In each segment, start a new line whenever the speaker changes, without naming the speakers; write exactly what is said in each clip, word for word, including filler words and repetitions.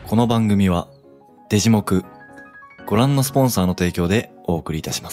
この番組はデジモクご覧のスポンサーの提供でお送りいたします。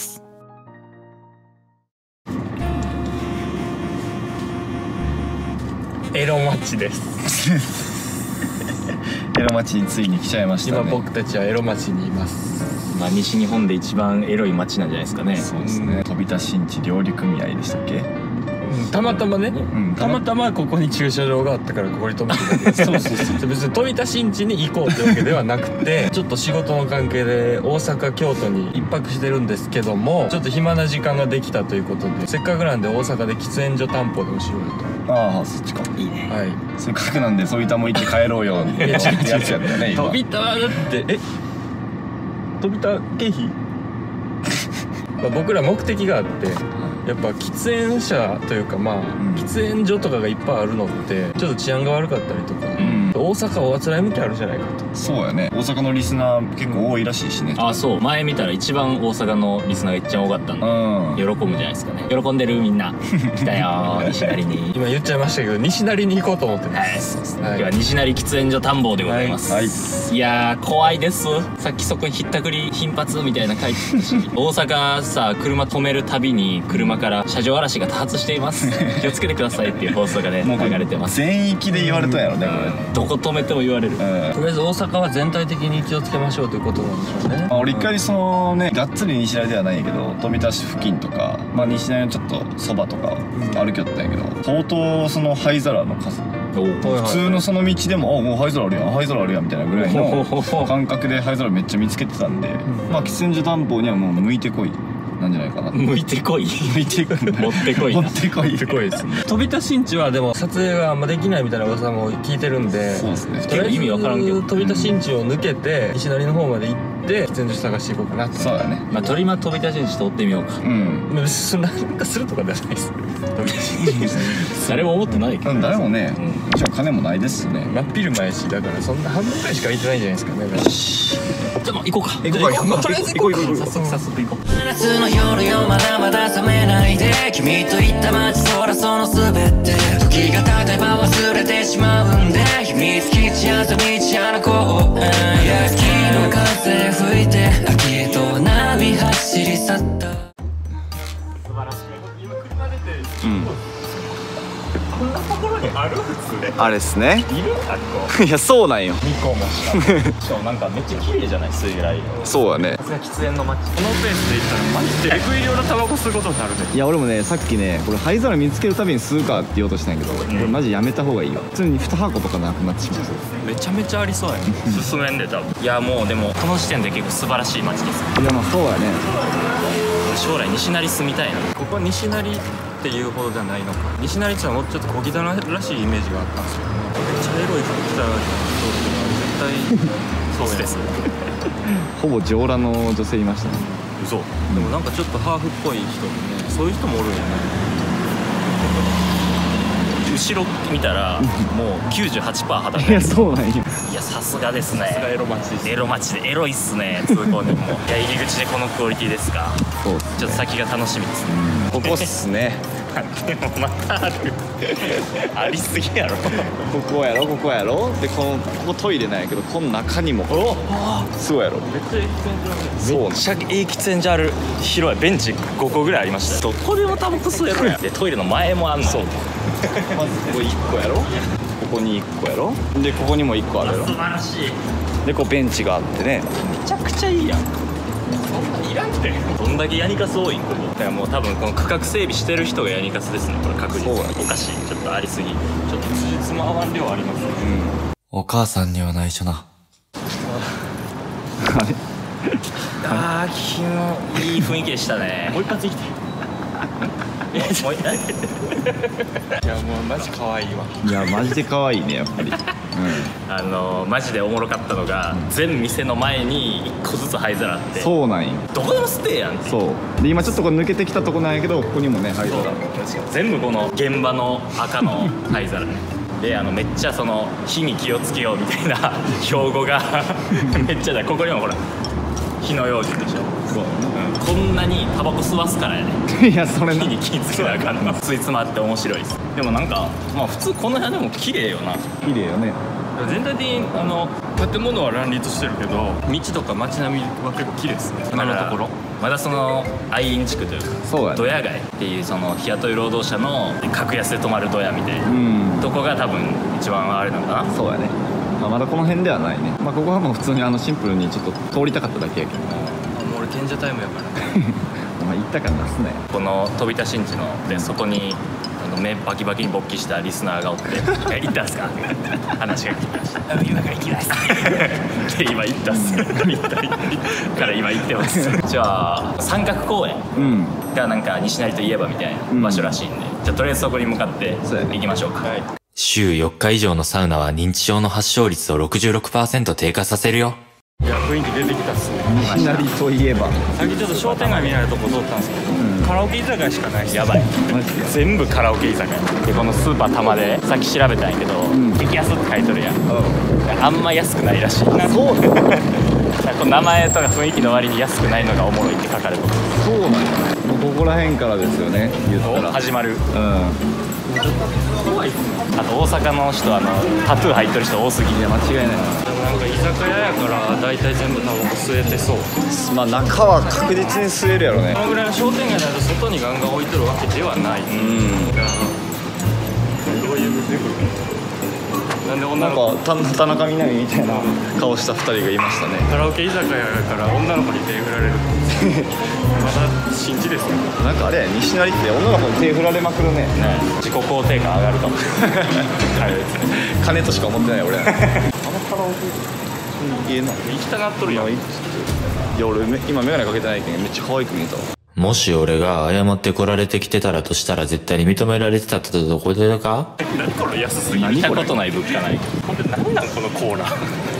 エロ町です
エロ町についに来ちゃいましたね。
今僕たちはエロ町にいます。
まあ西日本で一番エロい町なんじゃないですかね。
そうですね。飛田新地料理組合でしたっけ？
うん、たまたまね、うん、たまたまここに駐車場があったからここに止めてたけどそうそうそう別に飛田新地に行こうってわけではなくてちょっと仕事の関係で大阪京都に一泊してるんですけども、ちょっと暇な時間ができたということで、せっかくなんで大阪で喫煙所担保でもしようよと。
ああ、そっちか。いいね。
はい。
せっかくなんで飛田も行って帰ろうよってやつやったね。今
飛田はだってえ飛田経費まあ僕ら目的があって、やっぱ喫煙者というかまあ、うん、喫煙所とかがいっぱいあるのってちょっと治安が悪かったりとか、うん、大阪はおあつらい向きあるじゃないかと。
そうやね。大阪のリスナー結構多いらしいしね。
あ、そう。前見たら一番大阪のリスナーが一番多かったんで、うん、喜ぶんじゃないですかね。喜んでるみんな来たよ西成に。
今言っちゃいましたけど西成に行こうと思ってます、
はい、今日は西成喫煙所探訪でございます、はいはい、いやー怖いです。さっきそこにひったくり頻発みたいな書いてたし大阪さ車止めるたびに車から車上荒らしが多発しています気をつけてくださいっていう放送がね流れてます。
全域で言われたんやろね、これ。
どこ止めても言われる、うん、
とりあえず大阪は全体的に気をつけましょうということなんでしょうね。
まあ、俺一回そのねがっつり西成ではないんやけど富田市付近とか、まあ、西成のちょっとそばとか歩きよったんやけど、相当その灰皿の数、普通のその道でも「あもう灰皿あるやん灰皿あるやん」みたいなぐらいの感覚で灰皿めっちゃ見つけてたんで、まあ喫煙所担保にはもう向いてこいなんじゃないかな。
向いてこい
向いてこい
持ってこい
持ってこい
持ってこいですね。飛田新地はでも撮影があんまできないみたいな噂も聞いてるんで、
そうですね。
とりあえず
意味わからんけど
飛田新地を抜けて西成の方まで行って喫煙所探していこうかなと。
そうだね。
まあ鳥間飛田新地通ってみようか。
うん。別にそんななんかするとかではないです。飛田新地
誰も思ってないけど。
誰もね。じゃあ金もないですしね。
真っ昼間やしだからそんな半分くらいしか見てないんじゃないですかね。よし。
じゃあ行こうか。
行こうか。
まあとりあえず行こう行こう
早速早速行こう。
夏の夜よまだまだ覚めないで君と行った街空その全て時が経てば忘れてしまうんで秘密基地あざ道あの公園秋の風吹いて秋へと波走り去った。素晴
らしい。今車出て
うん
こんなところにある普通で
あれっすね。
いるあっこ
いやそうなんよ。
にこもしかも
しかもなんかめっちゃ綺麗じゃない水来。
そうやね。
さすが喫煙の街。
このペースで行ったらマジでえぐい量のタバコ吸うことになるね。
いや俺もねさっきねこれ灰皿見つけるたびに吸うかって言おうとしたんやけど、これマジやめた方がいいよ。普通にに箱とかなくなってしまう。
めちゃめちゃありそうやね進めんで多分。いやもうでもこの時点で結構素晴らしい街です。
いやまあそうやね。
将来西成住みたいな。
ここは西成っていうほどじゃないのか。西成ってのはもうちょっと小汚らしいイメージがあったんですけど、めっちゃエロい服着たらそうっていうのは絶対そうです
ほぼ上裸の女性いましたね。
嘘。でもなんかちょっとハーフっぽい人もね、そういう人もおるんやね。
後ろ見たらもう きゅうじゅうはちパーセント 裸。
いやそうなんよ。
いやさすがですね。
さすがエロ町です。
エロ町でエロいっすね通行人も。いや入り口でこのクオリティですか。
そうっすね。
ちょっと先が楽しみですね。
ここっすね。
でもまたあるありすぎやろ。
ここやろここやろでこのここトイレなんやけどこの中にもおそうやろ。
めっちゃエキセンジある。
めっちゃいい喫煙所ある。広いベンチごこぐらいありました。どこでもタバコ吸えるやん。でトイレの前もあんの。そう
まずここいっこやろここにいっこやろでここにもいっこあるやろ。
素晴らしい。
でこうベンチがあってね
めちゃくちゃいいやん。そんないらんて。どんだけヤニカス多いんここ。だからもう多分この区画整備してる人がヤニカスですねこれ確実に。おかしい。ちょっとありすぎ。ちょっとつじつま合わん量ありますね。
お母さんには内緒な。
あれ
あー昨日いい雰囲気でしたね。もう一発生きてもう一回
いやもうマジ可愛いわ。
いやマジで可愛いねやっぱり。
あのマジでおもろかったのが、全店の前にいっこずつ灰皿あって、
そうなんよ。
どこでも捨てやんって。
そうで今ちょっとこれ抜けてきたとこなんやけどここにもね灰皿
全部この現場の赤の灰皿ねであのめっちゃその火に気をつけようみたいな標語がめっちゃだ。ここにもほら火の用心でしょ。そう、うん、こんなにタバコ吸わすからやね。
いやそれな
火に気付けなあかんの。ついつまって面白いです。でもなんかまあ普通この辺でも綺麗よな。
綺麗よね。
全体的にあの建物は乱立してるけど、道とか街並みは結構綺麗ですね、今のところ。
まだその愛林地区というか、
そうやね、
ドヤ街っていうその日雇い労働者の格安で泊まるドヤみたいな、うん、とこが多分一番あれなのかな。
そうやね、まあ、まだこの辺ではないね。まあここはもう普通にあのシンプルにちょっと通りたかっただけやけど、
もう俺賢者タイムやから
お前行った感出すね。
この飛び田新地ので外にあの目バキバキに勃起したリスナーがおって「え行ったんすか?」話が聞きました「今から行きます」で今行ったっす行ったから今行ってます。じゃあ三角公園がなんか西成といえばみたいな場所らしいんで、うん、じゃあとりあえずそこに向かって行きましょうか。はい、
週よっか以上のサウナは認知症の発症率を ろくじゅうろくパーセント 低下させるよ。
いや雰囲気出てきたっすね。
西成といえば
さっきちょっと商店街見られるとこ通ったんですけど、うん、カラオケ居酒屋しかないっす。
やばい全部カラオケ居酒屋で、このスーパー玉でさっき調べたんやけど「激安」って書いとるやん、うん、あんま安くないらしい。そうこの名前とか雰囲気の割に安くないのがおもろいって書かれてる。
そうなんや、もうここら辺からですよね、言ったら
始まる。うん、
怖いっすね。
あと大阪の人あのタトゥー入ってる人多すぎて間違いない。
なんか居酒屋やから大体全部タバコ吸えてそう。
まあ中は確実に吸えるやろね。
このぐらいの商店街だと外にガンガン置いてるわけではない。うん、どういう出てくるなんで女の子
なんか田中みな実みたいな顔したふたりがいましたね。
カラオケ居酒屋やから女の子に手振られるまだ新地ですね。
なんかあれや、西成って女の子に手振られまくるね。ね、
自己肯定感上がるかも
金としか思ってない俺。あのカラオケいいな、
行きたなっとるやん。い
や俺今眼鏡かけてないけどめっちゃ可愛く見えたわ。
もし俺が謝ってこられてきてたらとしたら絶対に認められてたってどこでか。
何これ安すぎる。
見たことない物価ない。
ほんで何なんこのコーラ。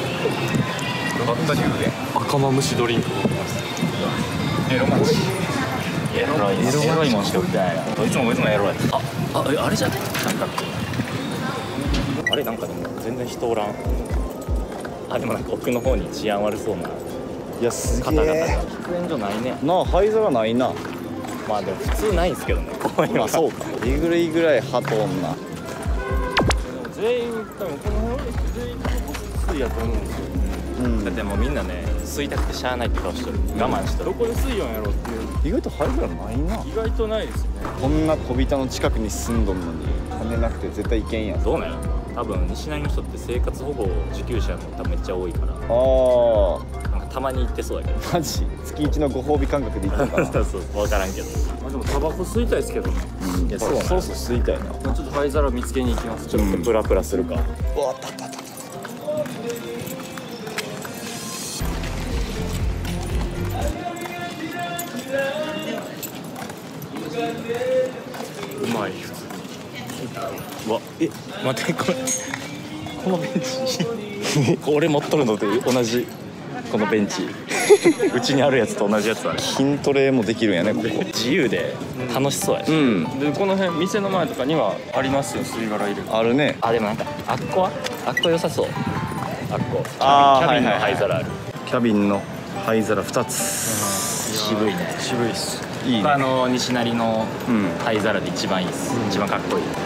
赤マムシドリンク持ってます。
エロマムシ。エロいエロいもんしか売ってないな。どいつもこいつもエロい。あああれじゃない。なんかあれなんかでも全然人おらん。あでもなんか奥の方に治安悪そうな。
いやすげえ。
方々が喫煙所ないね。
なあ灰皿ないな。
まあでも普通ないんですけどね。こういうの。
そうか。えぐいぐらいハト女。
全員多分この辺全員タバコ吸いやと思うんですよ。
うん、だってもうみんなね吸いたくてしゃあないって顔してる。我慢してる。
どこで吸いよんやろっていう。
意外と灰皿ないな。
意外とないですね。
こんな小人の近くに住んどんのに金なくて絶対行けんやん。
どうなんやろ。多分西成の人って生活保護受給者も多分めっちゃ多いから。
ああ。
なんかたまに行ってそうやけど。
マジ月一のご褒美感覚で行ったかな。
そうそう分からんけど。
まあでもタバコ吸いたいですけどね。
うん、いやそうそろそろ吸いたいな。
ちょっと灰皿見つけに行きます。
ちょっとプラプラするか。
うわあったあったあった。
うまい普通に。
うわえ待ってこれこのベンチ俺持っとるのと同じこのベンチうちにあるやつと同じやつだね。
筋トレもできるんやねここ。
自由で楽しそうやし、
うん、でこの辺店の前とかにはありますよ吸い殻入れる。
あるね。
あでもなんかあっこはあっこ良さそう。あっこ
あ
キャビンの灰皿ある。
キャビンの灰皿ふたつ。
渋いね。
渋いっす。
いいね。
あの西成の灰皿で一番いいっす、うん、一番かっこいい。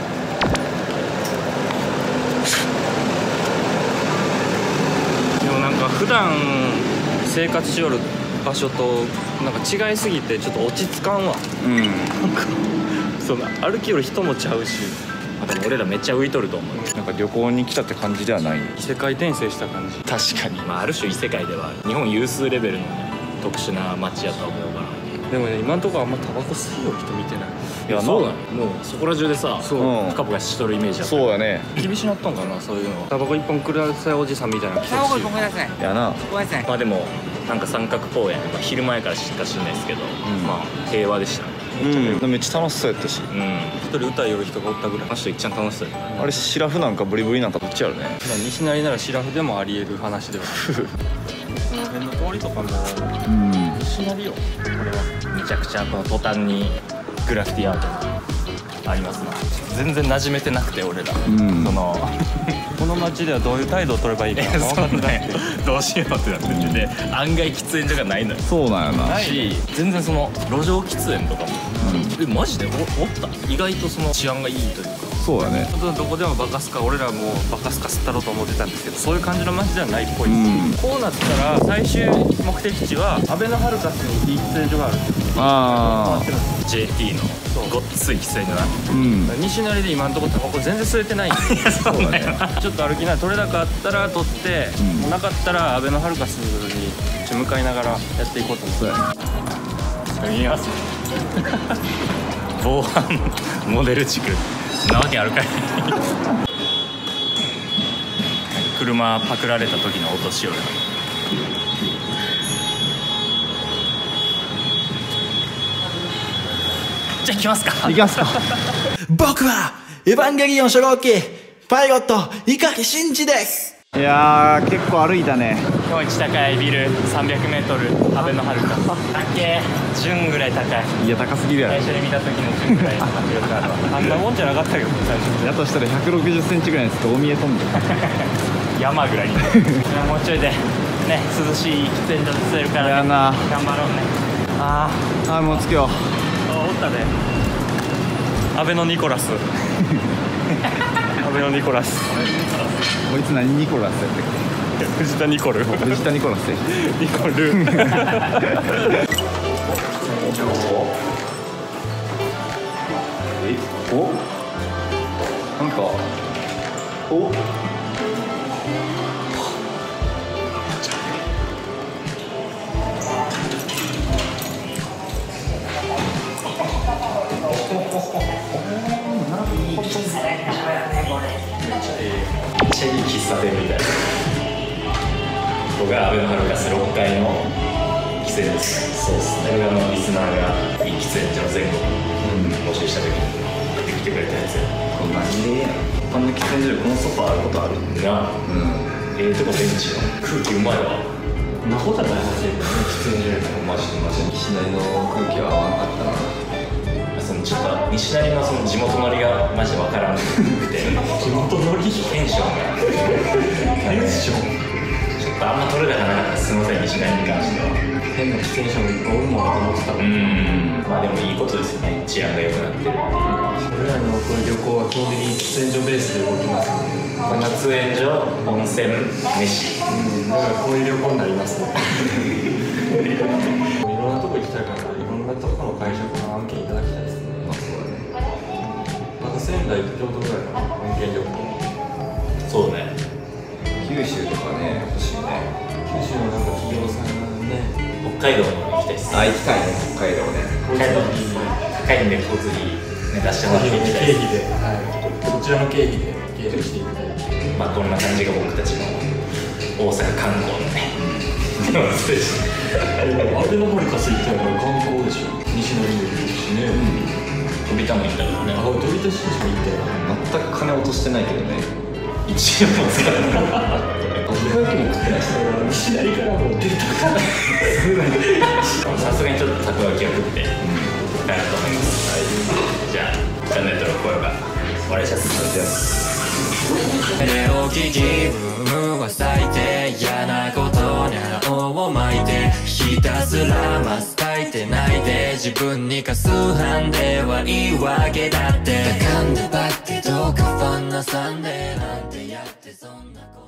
でもなんか普段生活しよる場所となんか違いすぎてちょっと落ち着かんわ。
うん。
なんかその歩きよる人もちゃうし。
でも俺らめっちゃ浮いとると思う。
なんか旅行に来たって感じではない。
異世界転生した感じ。
確かに、まあ、ある種異世界ではある。日本有数レベルの、ね、特殊な街やと思うから。
でもね今んとこあんまタバコ吸いよる人見てない。
いやそうなの。もうそこら中でさ
そう
プカプカしとるイメージだった。
そうやね。
厳しなったんかなそういうのは。タバコ一本くださいおじさんみたいな。
タバコ一本ください。
やな。
ごめんなさい。
まあでもなんか三角公園、まあ、昼前からしか知んないですけど、うん、まあ平和でしたね。
うん、めっちゃ楽しそうやったし、
うん、
一人歌いよる人がおったぐらい。
あの人いっちゃん楽しそうやった。
あれシラフなんかブリブリなんかどっちやろね。
まあ西成ならシラフでもあり得る話ではこの辺の通りとかも
うん
西成よこれは。
めちゃくちゃこの途端にグラフィティアートありますな。全然馴染めてなくて俺ら、うん、その
この街ではどういう態度を取ればいいか分かってなくて
どうしようってなってて、で案外喫煙所がないのよ。
そうなんやな。
し全然その路上喫煙とかも、うん、えマジで お, おった意外とその治安がいいというか。
そうだね。
本当にどこでもバカスカ、俺らもバカスカ吸ったろうと思ってたんですけど、そういう感じの街ではないっぽいです、うん、こうなったら最終目的地はアベノハルカスにいい喫煙所があるんですよ。
ああ
ジェーティー のごっつい喫煙所な、
うん、
西成で今のところタバコ全然吸えてないんでそうだねちょっと歩きながら取れ高あったら取って、うん、もうなかったらアベノハルカスに向かいながらやっていこうと思って。
見ます防犯モデル地区なわけあるかい車パクられた時のお年寄り。じゃあ行きますか
行きますか
僕はエヴァンゲリオン初号機パイロット碇シンジです。
いやー結構歩いたね。
日本一高いビルさんびゃくメートルアベノハルカス。高え、順ぐらい高い。
いや高すぎるやろ。
最初に見た時の順ぐらい迫力あるわ
あんなもんじゃなかったけど最初。
やとしたらひゃくろくじゅっセンチぐらいのやつと大見え飛んでる
山ぐらいにもうちょいでね、涼しい喫煙所で吸えるから、ね、
やな
頑張ろうね。あ
ーあーもう着くよ。
あ、おったねアベノニコラスアベノニコラス
こいつ何ニコラスやったっけ。
藤田ニコル
藤田ニコラスや
ニコル
えおなんかお
めっちゃいい喫茶店みたいな。ここがアベノハルカスろっかいの喫煙です。そうですね。これがあのリスナーがいい喫煙所の全国募集した時に買ってきてくれたやつ。
こんなにで一般の喫煙所でこのソファーあることあるんだ
な。うん。ええとこベンチの空気うまいわ。
なことない話で喫煙所やから
マジでマジで西成の空気は合わなかったな。
そのちょっと西成のその地元ノリがマジでわからなくて
地元ノリ
テンションが
テンション
ちょっとあんま取れ高なかった。すみません、西成に関しては
変な喫煙者もいっぱいおるもんと思ってたから。
うんまあでもいいことですよね、治安が良くなってる。
俺らのこれ旅行は基本的に喫煙所ベースで動きますね。
夏煙所、温泉、飯。
うん、だからこういう旅行になりますねいろんなとこ行きたいから、いろんなとこの会社の案件いただきたいですね。
まあそうだね。
まず仙台と京都ぐらいかな、案件旅行。
そうね。
九州とかね欲しいね。
九州のなんか企業さんね、
北海道も行きたいです。
あ行きたいね北海道ね。
北海道高いんで交通費ね出してもらっていきたい
経
です。
費で、はい、こちらの経費で計上していただいて、
まあこんな感じが僕たちの大阪観光のねでもステージ
アベノハルカス行ったら観光でしょ。西成も行くしね、
飛びたも行ったからね。
あ、飛び出ししか行ったよ。
全く金落としてないけどね。
一円も使ってない。
お風呂も食ってないしね。
西成からもう出たから
さすがにちょっとたこ焼きを食って帰ると思います。じゃあチャンネル登録高評価お願いします。
寝起き気分は最低、嫌なことに青を巻いてひたすらマス書いてないで自分に過数半ではいいわけだって、かんでばってどうかファンなサンデーなんてやってそんなこと